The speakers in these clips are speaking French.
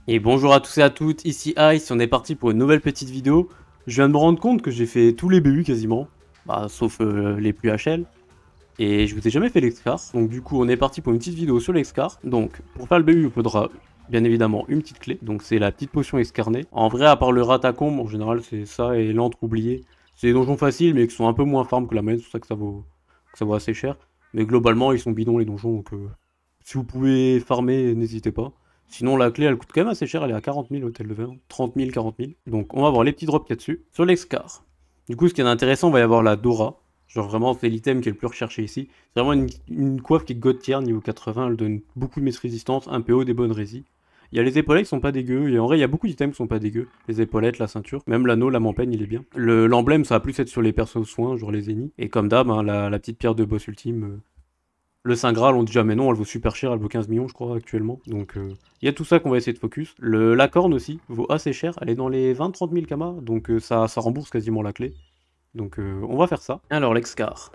Et bonjour à tous et à toutes, ici Ice, on est parti pour une nouvelle petite vidéo. Je viens de me rendre compte que j'ai fait tous les BU quasiment, bah, sauf les plus HL. Et je vous ai jamais fait l'Excar, donc du coup on est parti pour une petite vidéo sur l'Excar. Donc pour faire le BU il faudra bien évidemment une petite clé, donc c'est la petite potion escarnée. En vrai à part le ratacombe, en général c'est ça et l'antre oublié. C'est des donjons faciles mais qui sont un peu moins farm que la moyenne, c'est pour ça que ça vaut assez cher. Mais globalement ils sont bidons les donjons, donc si vous pouvez farmer n'hésitez pas. Sinon, la clé, elle coûte quand même assez cher, elle est à 40 000 hôtel de verre. 30 000, 40 000. Donc, on va voir les petits drops qu'il y a dessus. Sur l'Excar. Du coup, ce qui est intéressant, on va y avoir la Dora. Genre, vraiment, c'est l'item qui est le plus recherché ici. C'est vraiment une coiffe qui est god tier, niveau 80. Elle donne beaucoup de maîtrise résistance, un PO, des bonnes résis. Il y a les épaulettes qui sont pas dégueux. Et en vrai, il y a beaucoup d'items qui sont pas dégueux. Les épaulettes, la ceinture. Même l'anneau, la mampeigne, il est bien. L'emblème, ça va plus être sur les persos soins, genre les ennemis. Et comme d'hab, hein, la petite pierre de boss ultime. Le Saint Graal, on dit jamais non, elle vaut super cher, elle vaut 15 millions je crois actuellement. Donc il y a tout ça qu'on va essayer de focus. La corne aussi vaut assez cher, elle est dans les 20-30 000 kamas, donc ça rembourse quasiment la clé. Donc on va faire ça. Alors l'Excar.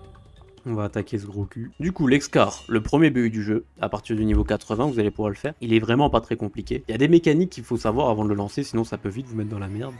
On va attaquer ce gros cul. Du coup, l'Excar, le premier BU du jeu, à partir du niveau 80, vous allez pouvoir le faire. Il est vraiment pas très compliqué. Il y a des mécaniques qu'il faut savoir avant de le lancer, sinon ça peut vite vous mettre dans la merde.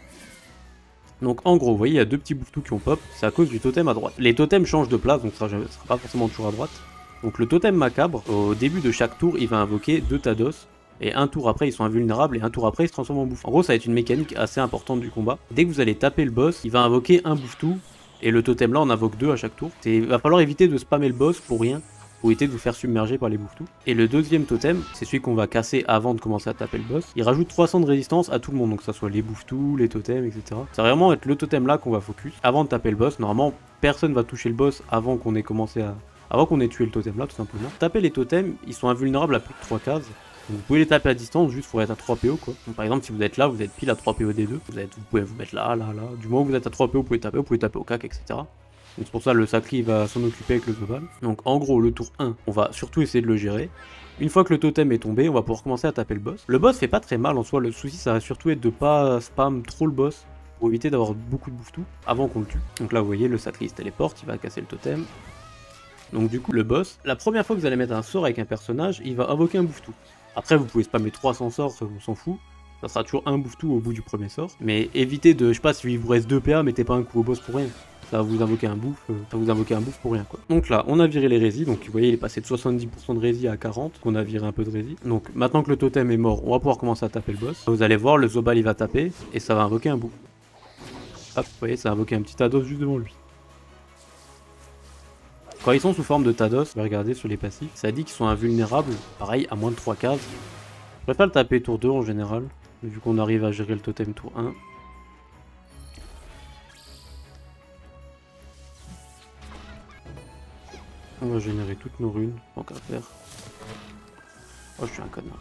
Donc en gros, vous voyez, il y a deux petits bouffetous qui ont pop, c'est à cause du totem à droite. Les totems changent de place, donc ça sera pas forcément toujours à droite. Donc le totem macabre, au début de chaque tour, il va invoquer deux Tados, et un tour après ils sont invulnérables, et un tour après ils se transforment en bouffe. En gros, ça va être une mécanique assez importante du combat. Dès que vous allez taper le boss, il va invoquer un bouffetou, et le totem là en invoque deux à chaque tour. Il va falloir éviter de spammer le boss pour rien, pour éviter de vous faire submerger par les bouffetous. Et le deuxième totem, c'est celui qu'on va casser avant de commencer à taper le boss. Il rajoute 300 de résistance à tout le monde, donc que ça soit les bouffetous, les totems, etc. Ça va vraiment être le totem là qu'on va focus. Avant de taper le boss, normalement, personne va toucher le boss avant qu'on ait commencé à... Avant qu'on ait tué le totem là, tout simplement. Taper les totems, ils sont invulnérables à plus de 3 cases. Donc vous pouvez les taper à distance juste pour être à 3 PO quoi. Donc par exemple si vous êtes là, vous êtes pile à 3 PO des deux. Vous pouvez vous mettre là, là, là. Du moment où vous êtes à 3 PO, vous pouvez taper au cac, etc. Donc c'est pour ça le Sacri va s'en occuper avec le global. Donc en gros le tour 1, on va surtout essayer de le gérer. Une fois que le totem est tombé, on va pouvoir commencer à taper le boss. Le boss fait pas très mal en soi, le souci ça va surtout être de pas spam trop le boss pour éviter d'avoir beaucoup de bouffe-tout avant qu'on le tue. Donc là vous voyez le Sacri se téléporte, il va casser le totem. Donc du coup le boss, la première fois que vous allez mettre un sort avec un personnage, il va invoquer un bouffe-tout. Après vous pouvez spammer 300 sorts, on s'en fout. Ça sera toujours un bouffe-tout au bout du premier sort. Mais évitez de, je sais pas, si il vous reste 2 PA, mettez pas un coup au boss pour rien. Ça va vous invoquer un bouffe, pour rien quoi. Donc là, on a viré les résis, donc vous voyez, il est passé de 70% de résis à 40, qu'on a viré un peu de résis. Donc maintenant que le totem est mort, on va pouvoir commencer à taper le boss. Vous allez voir, le Zobal il va taper, et ça va invoquer un bouffe. Hop, vous voyez, ça va invoquer un petit Tados juste devant lui. Quand ils sont sous forme de Tados, vous regardez sur les passifs, ça dit qu'ils sont invulnérables, pareil, à moins de 3 cases. Je préfère le taper tour 2 en général, vu qu'on arrive à gérer le totem tour 1. On va générer toutes nos runes, tant qu'à faire. Oh, je suis un connard.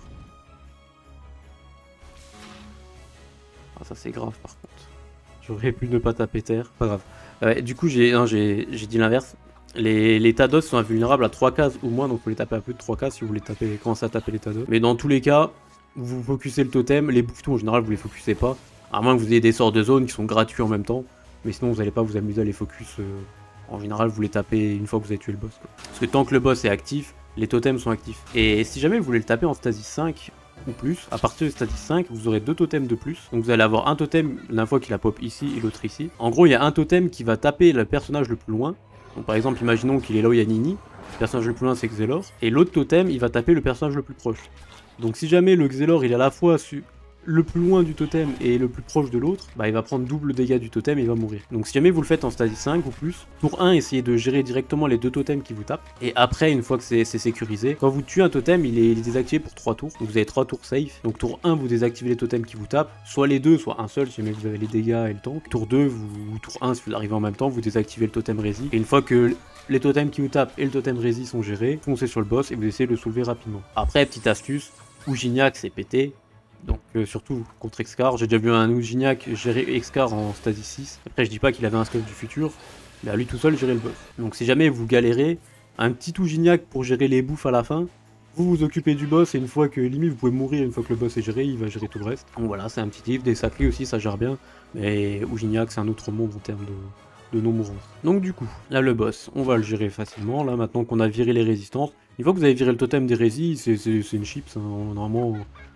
Ah, ça c'est grave par contre. J'aurais pu ne pas taper terre, pas grave. Du coup, j'ai dit l'inverse. Les Tados sont invulnérables à 3 cases ou moins, donc faut les taper à plus de 3 cases si vous voulez commencer à taper les Tados. Mais dans tous les cas, vous focussez le totem, les bouffetons en général vous les focusez pas. À moins que vous ayez des sorts de zone qui sont gratuits en même temps. Mais sinon vous n'allez pas vous amuser à les focus. En général vous les tapez une fois que vous avez tué le boss quoi. Parce que tant que le boss est actif, les totems sont actifs. Et si jamais vous voulez le taper en stasis 5 ou plus, à partir de stasis 5, vous aurez 2 totems de plus. Donc vous allez avoir un totem la fois qu'il a pop ici et l'autre ici. En gros il y a un totem qui va taper le personnage le plus loin. Donc par exemple imaginons qu'il est là où il y a Nini. Le personnage le plus loin c'est Xelor. Et l'autre totem il va taper le personnage le plus proche. Donc si jamais le Xelor il est à la fois le plus loin du totem et le plus proche de l'autre, bah il va prendre double dégâts du totem et il va mourir. Donc si jamais vous le faites en stasis 5 ou plus, tour 1 essayez de gérer directement les 2 totems qui vous tapent. Et après une fois que c'est sécurisé, quand vous tuez un totem il est désactivé pour 3 tours. Donc vous avez 3 tours safe. Donc tour 1 vous désactivez les totems qui vous tapent, soit les deux, soit un seul si jamais vous avez les dégâts et le tank. Tour 2 ou tour 1 si vous arrivez en même temps, vous désactivez le totem rési. Et une fois que les totems qui vous tapent et le totem rési sont gérés, foncez sur le boss et vous essayez de le soulever rapidement. Après petite astuce, Ougignac c'est pété. Donc surtout contre Excar, j'ai déjà vu un Ougignac gérer Excar en stasis 6. Après je dis pas qu'il avait un scope du futur, mais à lui tout seul gérer le boss. Donc si jamais vous galérez, un petit Ougignac pour gérer les bouffes à la fin, vous vous occupez du boss et une fois que limite vous pouvez mourir, une fois que le boss est géré, il va gérer tout le reste. Donc voilà, c'est un petit livre, des Sacri aussi ça gère bien, mais Ougignac c'est un autre monde en termes de non-mourance. Donc du coup, là le boss, on va le gérer facilement, là maintenant qu'on a viré les résistances. Une fois que vous avez viré le totem des résis, c'est une chips, hein. Normalement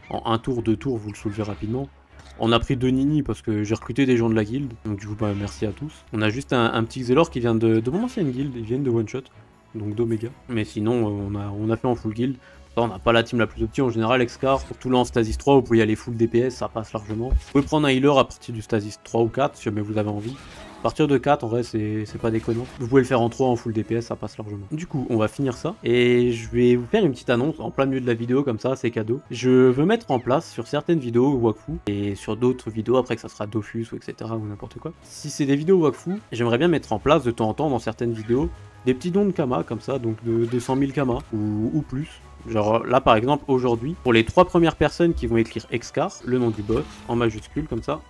En un tour, 2 tours, vous le soulevez rapidement. On a pris 2 Nini parce que j'ai recruté des gens de la guilde, donc du coup bah, merci à tous. On a juste un petit Xelor qui vient de mon ancienne guilde, ils viennent de one shot, donc d'Omega. Mais sinon on a fait en full guild. Ça, on n'a pas la team la plus opti en général, Excar. Pour tout là en Stasis 3, vous pouvez y aller full DPS, ça passe largement. Vous pouvez prendre un healer à partir du Stasis 3 ou 4 si jamais vous avez envie. À partir de 4, en vrai, c'est pas déconnant. Vous pouvez le faire en 3 en full DPS, ça passe largement. Du coup, on va finir ça. Et je vais vous faire une petite annonce en plein milieu de la vidéo, comme ça, c'est cadeau. Je veux mettre en place sur certaines vidéos Wakfu, et sur d'autres vidéos, après que ça sera Dofus ou etc. ou n'importe quoi. Si c'est des vidéos Wakfu, j'aimerais bien mettre en place de temps en temps dans certaines vidéos des petits dons de Kama, comme ça, donc de 200 000 Kama, ou plus. Genre là par exemple aujourd'hui, pour les 3 premières personnes qui vont écrire Excar, le nom du boss, en majuscule comme ça,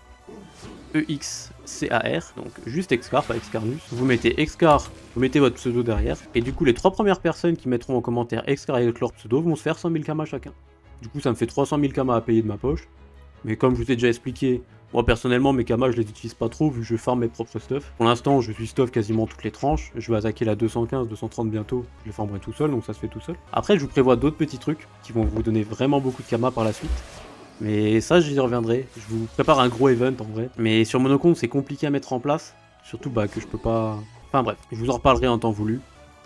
EXCAR, donc juste Excar, pas Excarnus. Vous mettez Excar, vous mettez votre pseudo derrière, et du coup les 3 premières personnes qui mettront en commentaire Excar avec leur pseudo vont se faire 100 000 Kama chacun. Du coup ça me fait 300 000 Kama à payer de ma poche, mais comme je vous ai déjà expliqué, moi personnellement mes Kama je les utilise pas trop vu que je farm mes propres stuff. Pour l'instant je suis stuff quasiment toutes les tranches, je vais attaquer la 215, 230 bientôt, je les farmerai tout seul donc ça se fait tout seul. Après je vous prévois d'autres petits trucs qui vont vous donner vraiment beaucoup de Kama par la suite. Mais ça j'y reviendrai, je vous prépare un gros event en vrai. Mais sur Monocomp c'est compliqué à mettre en place, surtout bah que je peux pas... Enfin bref, je vous en reparlerai en temps voulu.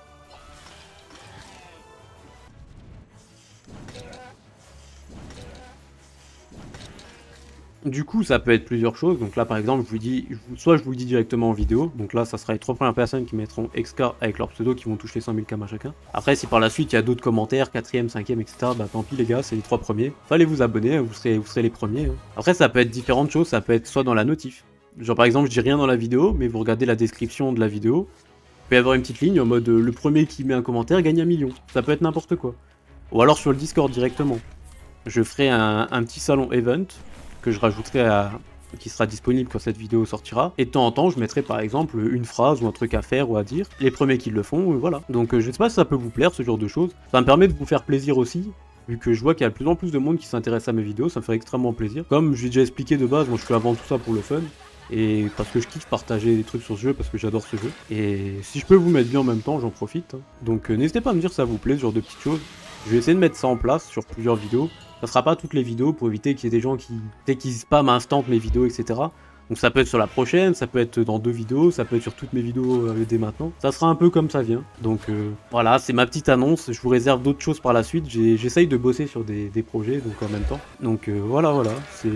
Du coup, ça peut être plusieurs choses. Donc là, par exemple, soit je vous le dis directement en vidéo. Donc là, ça sera les 3 premières personnes qui mettront Excar avec leur pseudo qui vont toucher 100 000 Kama chacun. Après, si par la suite il y a d'autres commentaires, 4ème, 5ème, etc., bah tant pis les gars, c'est les 3 premiers. Fallait vous abonner, vous serez les premiers. Hein. Après, ça peut être différentes choses. Ça peut être soit dans la notif. Genre par exemple, je dis rien dans la vidéo, mais vous regardez la description de la vidéo. Il peut y avoir une petite ligne en mode le premier qui met un commentaire gagne 1 million. Ça peut être n'importe quoi. Ou alors sur le Discord directement. Je ferai un petit salon event que je rajouterai qui sera disponible quand cette vidéo sortira. Et de temps en temps, je mettrai par exemple une phrase ou un truc à faire ou à dire. Les premiers qui le font, voilà. Donc je sais pas si ça peut vous plaire, ce genre de choses. Ça me permet de vous faire plaisir aussi. Vu que je vois qu'il y a de plus en plus de monde qui s'intéresse à mes vidéos, ça me fait extrêmement plaisir. Comme j'ai déjà expliqué de base, moi je fais avant tout ça pour le fun. Et parce que je kiffe partager des trucs sur ce jeu, parce que j'adore ce jeu. Et si je peux vous mettre bien en même temps, j'en profite. Hein. Donc n'hésitez pas à me dire si ça vous plaît, ce genre de petites choses. Je vais essayer de mettre ça en place sur plusieurs vidéos. Ça sera pas toutes les vidéos pour éviter qu'il y ait des gens qui spamment instant mes vidéos, etc. Donc ça peut être sur la prochaine, ça peut être dans 2 vidéos, ça peut être sur toutes mes vidéos dès maintenant. Ça sera un peu comme ça vient. Donc voilà, c'est ma petite annonce. Je vous réserve d'autres choses par la suite. J'essaye de bosser sur des projets donc en même temps. Donc voilà, c'est...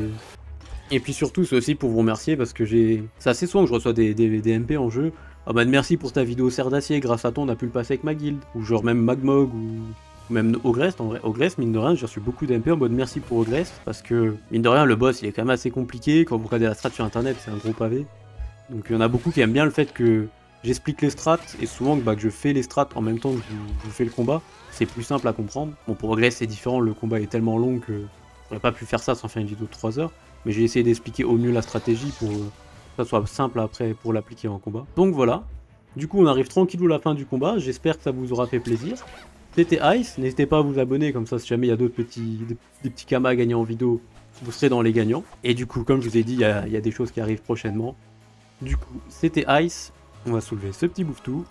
Et puis surtout, c'est aussi pour vous remercier parce que c'est assez souvent que je reçois des MP en jeu. Ah bah merci pour ta vidéo Serre d'Acier, grâce à toi on a pu le passer avec ma guilde. Ou genre même Magmog ou même Ogrest, en vrai. Ogrest, mine de rien, j'ai reçu beaucoup d'MP en mode merci pour Ogrest. Parce que, mine de rien, le boss il est quand même assez compliqué. Quand vous regardez la strat sur internet, c'est un gros pavé. Donc il y en a beaucoup qui aiment bien le fait que j'explique les strats. Et souvent que je fais les strats en même temps que je fais le combat. C'est plus simple à comprendre. Bon, pour Ogrest c'est différent, le combat est tellement long que j'aurais pas pu faire ça sans faire une vidéo de 3 heures. Mais j'ai essayé d'expliquer au mieux la stratégie pour que ça soit simple après pour l'appliquer en combat. Donc voilà. Du coup on arrive tranquillou à la fin du combat. J'espère que ça vous aura fait plaisir. C'était Ice, n'hésitez pas à vous abonner, comme ça si jamais il y a d'autres des petits Kama à gagner en vidéo, vous serez dans les gagnants. Et du coup, comme je vous ai dit, il y a des choses qui arrivent prochainement. Du coup, c'était Ice, on va soulever ce petit bouffetou.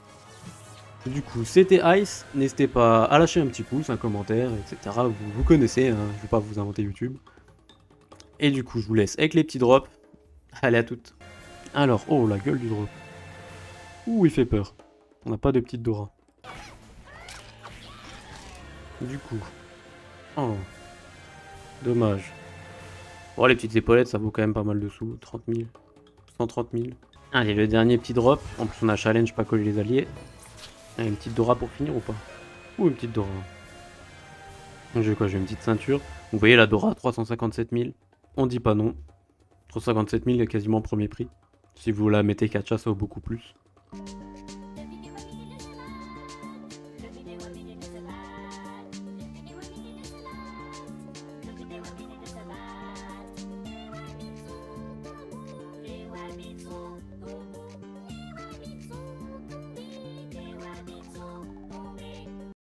Du coup, c'était Ice, n'hésitez pas à lâcher un petit pouce, un commentaire, etc. Vous connaissez, hein, je vais pas vous inventer YouTube. Et du coup, je vous laisse avec les petits drops. Allez, à toutes. Alors, oh, la gueule du drop. Ouh, il fait peur. On n'a pas de petite Dora. Du coup. Oh. Dommage. Bon, les petites épaulettes, ça vaut quand même pas mal de sous. 30 000. 130 000. Allez, le dernier petit drop. En plus, on a challenge, pas coller les alliés. Allez, une petite Dora pour finir ou pas? Ou une petite Dora. J'ai quoi? J'ai une petite ceinture. Vous voyez la Dora, 357 000. On dit pas non. 357 000 est quasiment premier prix. Si vous la mettez 4 chats, ça vaut beaucoup plus.